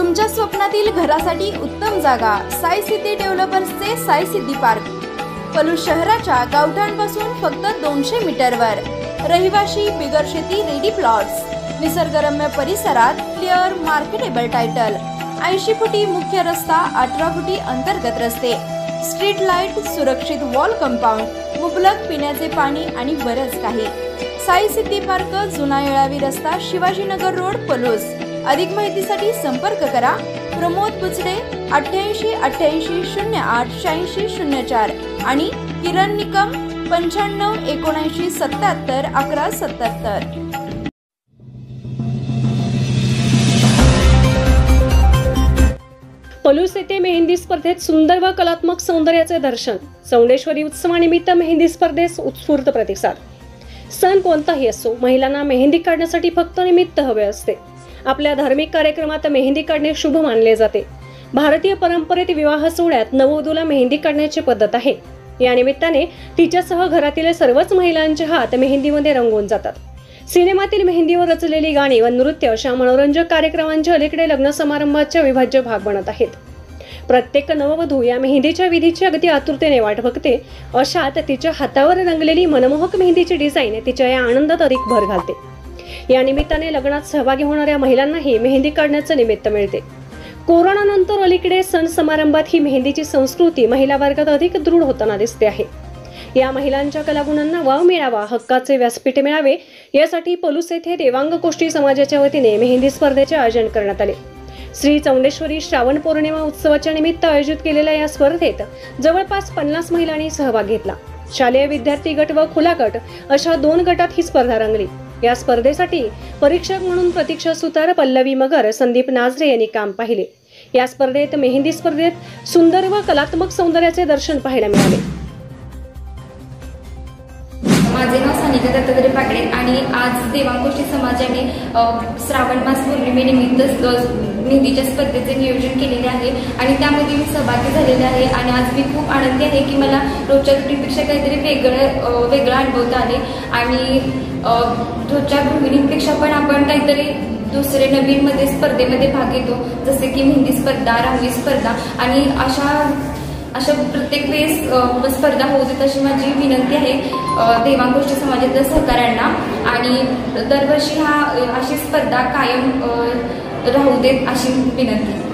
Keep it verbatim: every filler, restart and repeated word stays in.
तुमच्या स्वप्नातील घरासाठी उत्तम जागा साई सिटी डेव्हलपर्सचे साई सिटी पार्क. पलूस शहराच्या गावठाणपासून फक्त दोनशे मीटरवर. रहिवाशी बिगर शेती रेडी प्लॉट्स. निसर्गरम्य परिसरात क्लिअर मार्केटेबल टायटल. ऐंशी फुटी मुख्य रस्ता, अठरा फुटी अंतर्गत रस्ते, स्ट्रीट लाईट, सुरक्षित वॉल कंपाऊंड, मुबलक पिण्याचे पाणी आणि बरंच काही. साई सिटी पार्क, जुना येळावी रस्ता, शिवाजीनगर रोड, पलूस. अधिक माहितीसाठी संपर्क करा प्रमोद बुचडे अठ्ठ्याऐंशी अठ्ठ्याऐंशी शून्य आठ शहाऐंशी शून्य चार आणि किरण निकम पंच्याण्णव एकोणऐंशी सत्याहत्तर अकरा सत्याहत्तर. पलूस येथे मेहंदी स्पर्धेत सुंदर व कलात्मक सौंदर्याचे दर्शन. चौंडेश्वरी उत्सवानिमित्त मेहंदी स्पर्धेस उत्स्फूर्त प्रतिसाद. सण कोणताही असो, महिलांना मेहंदी काढण्यासाठी फक्त निमित्त हवे असते. आपल्या धार्मिक कार्यक्रमात मेहंदी काढणे शुभ मानले जाते. भारतीय परंपरेत विवाह सोहळ्यात नववधूला मेहंदी काढण्याची पद्धत आहे. या निमित्ताने तिच्यासह घरातील सर्वच महिलांचे हात मेहंदीमध्ये रंगून जातात. सिनेमातील मेहंदीवर रचलेली गाणी व नृत्य अशा मनोरंजक कार्यक्रमांच्या अलीकडे लग्न समारंभाचा विभाज्य भाग बनत आहेत. प्रत्येक नववधू या मेहंदीच्या विधीची अगदी आतुरतेने वाट बघते. अशात तिच्या हातावर रंगलेली मनमोहक मेहंदीची डिझाईन तिच्या या आनंदात अधिक भर घालते. या निमित्ताने लग्नात सहभागी होणाऱ्या महिलांनाही मेहंदी काढण्याचे निमित्त मिळते. कोरोना नंतर अलीकडे सण समारंभात ही मेहंदीची संस्कृती महिला वर्गात अधिक दृढ होताना दिसते आहे. या महिलांच्या कलागुणांना वाव मिळावा, हक्काचे व्यासपीठ मिळावे यासाठी पलूस येथे देवांग गोष्टी समाजाच्या वतीने मेहंदी स्पर्धेचे आयोजन करण्यात आले. श्री चौंडेश्वरी श्रावण पौर्णिमा उत्सवाच्या निमित्त आयोजित केलेल्या या स्पर्धेत जवळपास पन्नास महिलांनी सहभाग घेतला. शालेय विद्यार्थी गट व खुला गट अशा दोन गटात ही स्पर्धा रंगली. या स्पर्धेसाठी परीक्षक म्हणून प्रतीक्षा सुतार, पल्लवी मगर, संदीप नाझरे यांनी काम पाहिले. या स्पर्धेत मेहंदी स्पर्धेत सुंदर व कलात्मक सौंदर्याचे दर्शन पाहायला मिळाले. माझे नाव सानिका दत्तात्रय पागडे आणि आज देवांगोष्ठी समाजाने श्रावण मास पौर्णिमेनिमित्त मेहंदीच्या स्पर्धेचे नियोजन केलेले आहे आणि त्यामध्ये मी सहभागी झालेले आहे. आणि आज मी खूप आनंदी आहे की मला रोजच्या रुटीनपेक्षा काहीतरी वेगळं वेगळं अनुभवता आले आणि रोजच्या गृहिणींपेक्षा पण आपण काहीतरी दुसरे नवीन मध्ये स्पर्धेमध्ये भाग घेतो, जसे की मेहंदी स्पर्धा, रांगोळी स्पर्धा आणि अशा अशा प्रत्येक वेळेस स्पर्धा होऊ देत अशी माझी विनंती आहे देवांगोष्ठी समाजातील सहकाऱ्यांना. आणि दरवर्षी हा अशी स्पर्धा कायम राहू देत अशी विनंती.